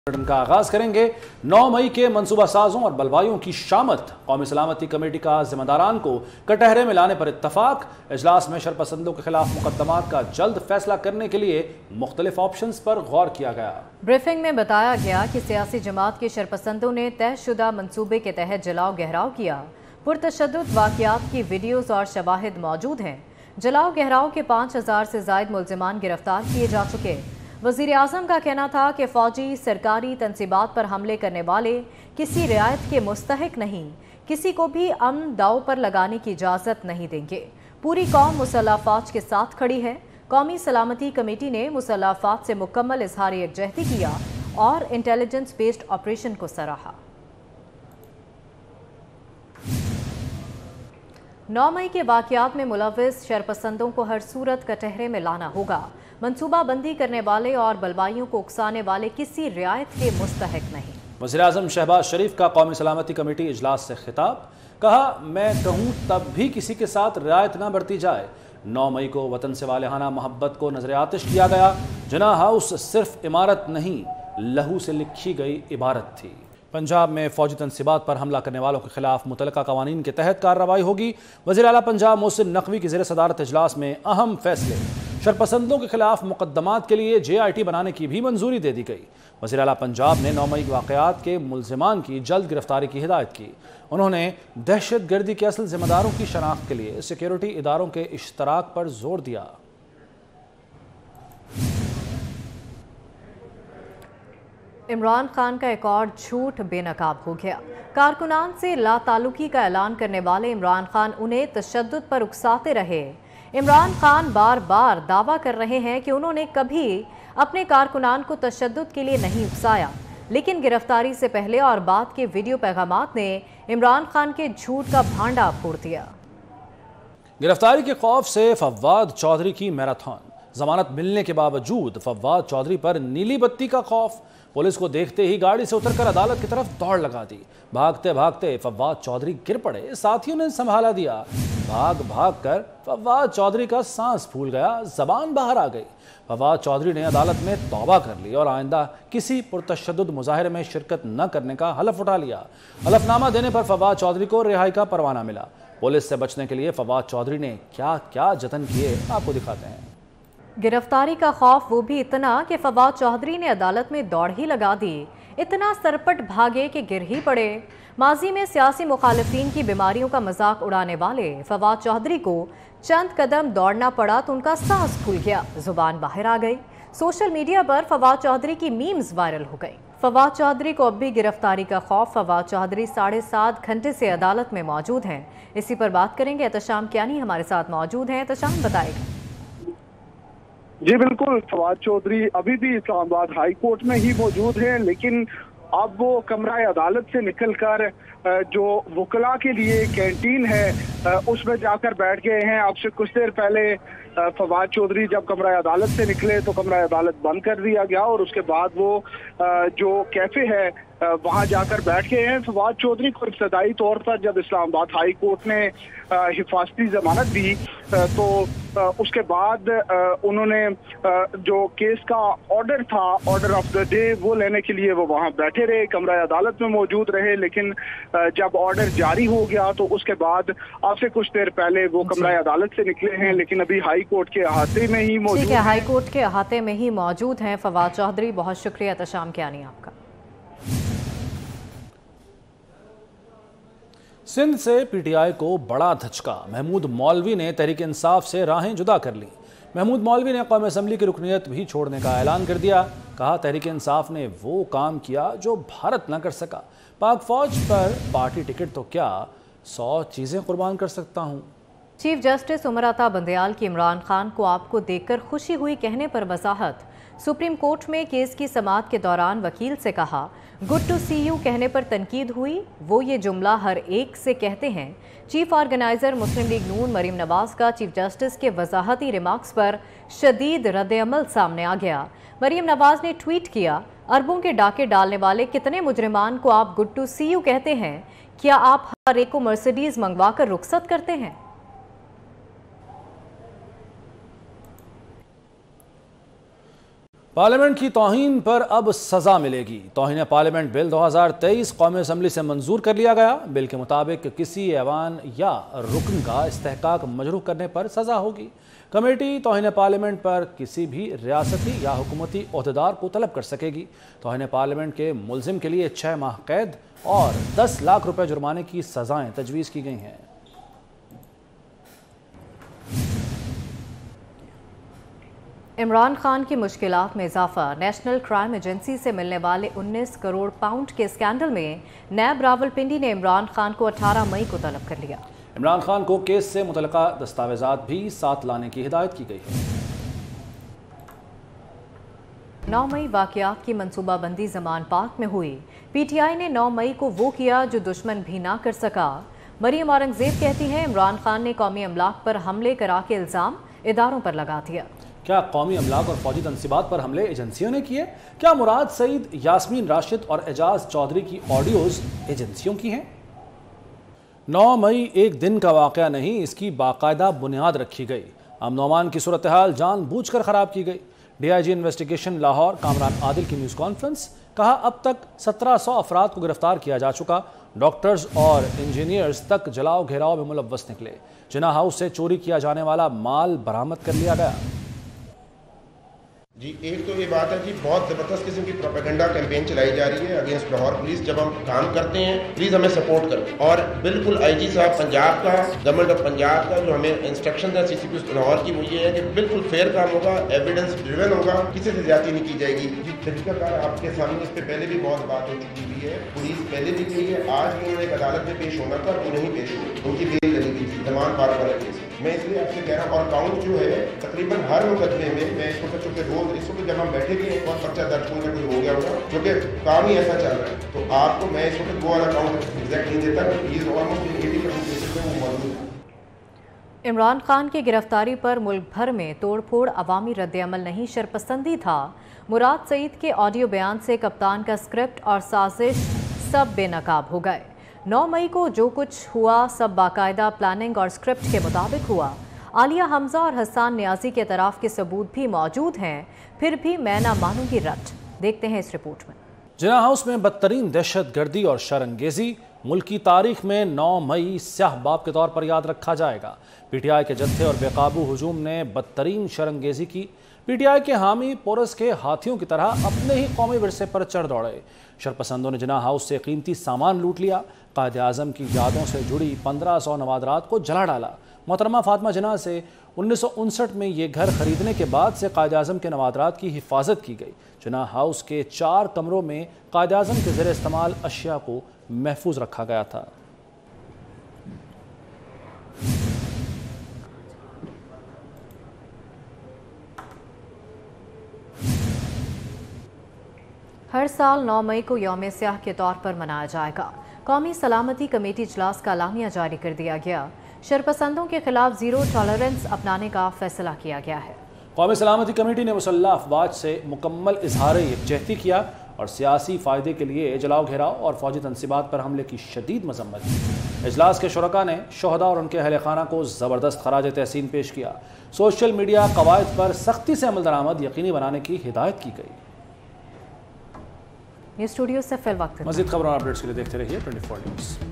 का आगाज करेंगे। 9 मई के मंसूबा साजों और बलवाइयों की शामत। कौमी सलामती कमेटी का जिम्मेदारान को कटहरे में लाने पर इत्तफाक। इजलास में शरपसंदों के खिलाफ मुकदमात का जल्द फैसला करने के लिए मुख्तलिफ ऑप्शंस पर गौर किया गया। ब्रीफिंग में बताया गया कि सियासी जमात के शरपसंदों ने तयशुदा मंसूबे के तहत जलाओ गहराव किया। पुरतशद्दुद वाक़यात की वीडियोज और शवाहिद मौजूद हैं। जलाओ गहराव के 5000 से ज़ायद मुल्ज़िमान गिरफ्तार किए जा चुके। वज़ीर आज़म का कहना था कि फ़ौजी सरकारी तनसीबात पर हमले करने वाले किसी रियायत के मुस्तहिक नहीं, किसी को भी अमन दाव पर लगाने की इजाज़त नहीं देंगे। पूरी कौम मुसल्लह फ़ौज के साथ खड़ी है। कौमी सलामती कमेटी ने मुसल्लह फ़ौज से मुकम्मल इज़हार यकजहती किया और इंटेलिजेंस बेस्ड ऑपरेशन को सराहा। 9 मई के वाक़यात में मुलव्विस शरपसंदों को हर सूरत कटहरे में लाना होगा। मंसूबा बंदी करने वाले और बलवाइयों को उकसाने वाले किसी रियायत के मुस्तहिक नहीं। वज़ीर आज़म शहबाज शरीफ का कौमी सलामती कमेटी इजलास से खिताब। कहा, मैं कहूँ तब भी किसी के साथ रियायत न बरती जाए। 9 मई को वतन से वालेहाना मोहब्बत को नजर आतिश किया गया। जिना हाउस सिर्फ इमारत नहीं, लहू से लिखी गई इबारत थी। पंजाब में फौजी तनसीबात पर हमला करने वालों के खिलाफ मुतलका कवानीन के तहत कार्रवाई होगी। वज़ीर आला पंजाब मोहसिन नकवी की ज़ेर सदारत इजलास में अहम फैसले। शरपसंदों के खिलाफ मुकदमात के लिए JIT बनाने की भी मंजूरी दे दी गई। वज़ीर आला पंजाब ने 9 मई के वाक़यात के मुल्ज़िमान की जल्द गिरफ्तारी की हिदायत की। उन्होंने दहशत गर्दी के असल जिम्मेदारों की शनाख्त के लिए सिक्योरिटी इदारों के इश्तराक पर जोर दिया। इमरान खान का एक और झूठ बेनकाब हो गया। कारकुनान से लाताल्लुकी का ऐलान करने वाले इमरान खान उन्हें तशद्दुद पर उकसाते रहे। इमरान खान बार बार दावा कर रहे हैं कि उन्होंने कभी अपने कारकुनान को तशद्दुद के लिए नहीं उकसाया, लेकिन गिरफ्तारी से पहले और बाद के वीडियो पैगामात ने इमरान खान के झूठ का भांडा फोड़ दिया। गिरफ्तारी के खौफ से फव्वाद चौधरी की मैराथन। जमानत मिलने के बावजूद फव्वाद चौधरी पर नीली बत्ती का खौफ। पुलिस को देखते ही गाड़ी से उतरकर अदालत की तरफ दौड़ लगा दी। भागते भागते फव्वाद चौधरी गिर पड़े, साथियों ने संभाला दिया। भाग भाग कर फव्वाद चौधरी का सांस फूल गया, जबान बाहर आ गई। फव्वाद चौधरी ने अदालत में तौबा कर ली और आइंदा किसी पुरतशद्दुद मुजाहिरे में शिरकत न करने का हलफ उठा लिया। हलफनामा देने पर फव्वाद चौधरी को रिहाई का परवाना मिला। पुलिस से बचने के लिए फव्वाद चौधरी ने क्या क्या जतन किए, आपको दिखाते हैं। गिरफ्तारी का खौफ वो भी इतना कि फव्वाद चौधरी ने अदालत में दौड़ ही लगा दी। इतना सरपट भागे कि गिर ही पड़े। माजी में सियासी मुखालिफिन की बीमारियों का मजाक उड़ाने वाले फव्वाद चौधरी को चंद कदम दौड़ना पड़ा तो उनका सांस फूल गया, जुबान बाहर आ गई। सोशल मीडिया पर फव्वाद चौधरी की मीम्स वायरल हो गई। फव्वाद चौधरी को अब भी गिरफ्तारी का खौफ। फव्वाद चौधरी 7.5 घंटे से अदालत में मौजूद हैं। इसी पर बात करेंगे। एहतशाम कियानी हमारे साथ मौजूद हैं। एहतशाम, बताएगा। जी बिल्कुल, फवाद चौधरी अभी भी इस्लामाबाद हाई कोर्ट में ही मौजूद हैं, लेकिन अब वो कमरा अदालत से निकलकर जो वकला के लिए कैंटीन है उसमें जाकर बैठ गए हैं। अब से कुछ देर पहले फवाद चौधरी जब कमरा अदालत से निकले तो कमरा अदालत बंद कर दिया गया और उसके बाद वो जो कैफे है वहां जाकर बैठ गए हैं। फवाद चौधरी को इब्तदाई तौर पर जब इस्लामाबाद हाई कोर्ट ने हिफाजती जमानत दी तो उसके बाद उन्होंने जो केस का ऑर्डर था, ऑर्डर ऑफ द डे, वो लेने के लिए वो वहां बैठे रहे, कमरा अदालत में मौजूद रहे। लेकिन जब ऑर्डर जारी हो गया तो उसके बाद अब से कुछ देर पहले वो कमरा अदालत से निकले हैं, लेकिन अभी हाई कोर्ट के अहाते में ही मौजूद है। हाई कोर्ट के अहाते में ही मौजूद हैं फवाद चौधरी। बहुत शुक्रिया एहतशाम कियानी आपका। सिंध से PTI को बड़ा धचका। महमूद मौलवी ने तहरीक इंसाफ से राहें जुदा कर ली। महमूद मौलवी ने कौमी असम्बली की रुकनीत भी छोड़ने का ऐलान कर दिया। कहा, तहरीक इंसाफ ने वो काम किया जो भारत न कर सका। पाक फौज पर पार्टी टिकट तो क्या, 100 चीज़ें कुर्बान कर सकता हूँ। चीफ जस्टिस उमर अता बंदयाल की इमरान खान को आपको देखकर खुशी हुई कहने पर वजाहत। सुप्रीम कोर्ट में केस की समाअत के दौरान वकील से कहा, गुड टू सी यू कहने पर तनकीद हुई। वो ये जुमला हर एक से कहते हैं। चीफ ऑर्गेनाइजर मुस्लिम लीग नून मरीम नवाज का चीफ जस्टिस के वजाहती रिमार्क्स पर शदीद रद्द-ए-अमल सामने आ गया। मरीम नवाज ने ट्वीट किया, अरबों के डाके डालने वाले कितने मुजरिमान को आप गुड टू सी यू कहते हैं? क्या आप हर एक को मर्सिडीज मंगवा कर रुखसत करते हैं? پارلیمنٹ کی توہین پر اب سزا ملے گی۔ توہین پارلیمنٹ بل 2023 قومی اسمبلی سے منظور کر لیا گیا۔ بل کے مطابق کسی ایوان یا رکن کا استحقاق مجروح کرنے پر سزا ہوگی۔ کمیٹی توہین پارلیمنٹ پر کسی بھی ریاستی یا حکومتی عہدیدار کو طلب کر سکے گی۔ توہین پارلیمنٹ کے ملزم کے لیے 6 ماہ قید اور 10 لاکھ روپے جرمانے کی سزائیں تجویز کی گئی ہیں۔ عمران خان کی مشکلات میں اضافہ۔ نیشنل کرائم ایجنسی سے ملنے والے 19 کروڑ پاؤنڈ کے اسکینڈل میں نیب راولپنڈی نے عمران خان کو 18 مئی کو طلب کر لیا۔ عمران خان کو کیس سے متعلقہ دستاویزات بھی ساتھ لانے کی ہدایت کی گئی ہے۔ 9 مئی واقعات کی منصوبہ بندی زمان پاک میں ہوئی۔ پی ٹی آئی نے 9 مئی کو وہ کیا جو دشمن بھی نہ کر سکا۔ مریم اورنگزیب کہتی ہیں عمران خان نے قومی املاک پر حملے کرا کے الزام اداروں پر لگا دیا۔ کیا قومی املاک اور فوجی تنصیبات پر حملے ایجنسیوں نے کیے؟ کیا مراد سعید، یاسمین راشد اور اعجاز چودھری کی آڈیوز ایجنسیوں کی ہیں؟ 9 مئی ایک دن کا واقعہ نہیں، اس کی باقاعدہ بنیاد رکھی گئی۔ امن و امان کی صورتحال جان بوجھ کر خراب کی گئی۔ D I G investigation Lahore Kamran Adil کی نیوز کانفرنس، کہا اب تک 1700 افراد کو گرفتار کیا جا چکا۔ ڈاکٹرز اور انجینئرز تک جلاؤ گھیراؤ میں ملوث نکلے۔ جناح ہاؤس سے چوری کیا جانے والا مال برآمد کر لیا گیا۔ جی ایک تو یہ بات ہے جی بہت زبردست قسم کی پروپیگنڈا کیمپین چلائی جا رہی ہے اگینسٹ لاہور پولیس۔ جب ہم کام کرتے ہیں پلیز ہمیں سپورٹ کریں، اور بالکل آئی جی صاحب پنجاب کا، گورنمنٹ آف پنجاب کا جو ہمیں انسٹرکشن ہے سی سی پی لاہور کی، وہ یہ ہے کہ بالکل فیئر کام ہوگا، ایویڈنس ڈریون ہوگا، کسی سے زیادتی نہیں کی جائے گی۔ جی طریقہ کار آپ کے سامنے اس پہ پہلے بھی بہت بات ہو چکی ہوئی ہے، پولیس پہلے بھی گئی ہے، آج بھی انہوں نے ایک عدالت میں پیش ہونا تھا، وہ نہیں پیش ہوئی، ان کی بیل لگی گئی تھی زمان پار والا کیس۔ میں اس لیے آپ سے کہہ رہا ہوں، اور کاؤنٹ جو ہے تقریباً ہر مقدمے میں اس وقت چونکہ روز اس وقت جب ہم بیٹھے بھی ایک بہت پرچہ درج ہونے کوئی ہو گیا ہوگا کیونکہ کام ہی ایسا چل رہا ہے، تو آپ کو میں اس وقت وہ والا اکاؤنٹ ایگزیکٹ نہیں دیتا، پلیز آلموسٹ 80% کیسز میں وہ موجود ہے۔ عمران خان کی گرفتاری پر ملک بھر میں توڑ پھوڑ عوامی رد عمل نہیں شرپسندی تھا۔ مراد سعید کے آڈیو بیان سے کپتان کا اسکرپٹ اور سازش سب بے نقاب ہو گئے۔ 9 مئی کو جو کچھ ہوا سب باقاعدہ پلاننگ اور اسکرپٹ کے مطابق ہوا۔ عالیہ حمزہ اور حسان نیازی کے اعتراف کے ثبوت بھی موجود ہیں، پھر بھی میں نہ مانوں گی رٹ۔ دیکھتے ہیں اس رپورٹ میں۔ جناح ہاؤس میں بدترین دہشت گردی اور شرانگیزی ملکی تاریخ میں 9 مئی سیاہ باب کے طور پر یاد رکھا جائے گا۔ پی ٹی آئی کے جتھے اور بے قابو ہجوم نے بدترین شرانگیزی کی۔ پی ٹی آئی کے حامی پورس کے ہاتھیوں کی طرح اپنے ہی قومی ورثے پر چڑھ دوڑے۔ شرپسندوں نے جناح ہاؤس سے قیمتی سامان لوٹ لیا۔ قائد اعظم کی یادوں سے جڑی 1500 نوادرات کو جلا ڈالا۔ محترمہ فاطمہ جناح سے 1959 میں یہ گھر خریدنے کے بعد سے قائد اعظم کے نوادرات کی حفاظت کی گئی۔ جناح ہاؤس کے 4 کمروں میں قائد اعظم کے زیر استعمال اشیاء کو محفوظ رکھا گیا تھا۔ ہر سال 9 مئی کو یوم سیاہ کے طور پر منایا جائے گا۔ قومی سلامتی کمیٹی اجلاس کا اعلامیہ جاری کر دیا گیا۔ شرپسندوں کے خلاف زیرو ٹالرنس اپنانے کا فیصلہ کیا گیا ہے۔ قومی سلامتی کمیٹی نے مسلح افواج سے مکمل اظہار یکجہتی کیا اور سیاسی فائدے کے لیے جلاؤ گھیراؤ اور فوجی تنصیبات پر حملے کی شدید مذمت کی۔ اجلاس کے شرکاء نے شہداء اور ان کے اہل خانہ کو زبردست خراج تحسین پیش کیا۔ سوشل میڈیا قواعد پر سختی سے عمل درآمد یقینی بنانے کی ہدایت کی گئی۔ یہ اسٹوڈیو سے فی الوقت مزید خبروں اور اپڈیٹس کے لیے دیکھتے رہیے 24 نیوز۔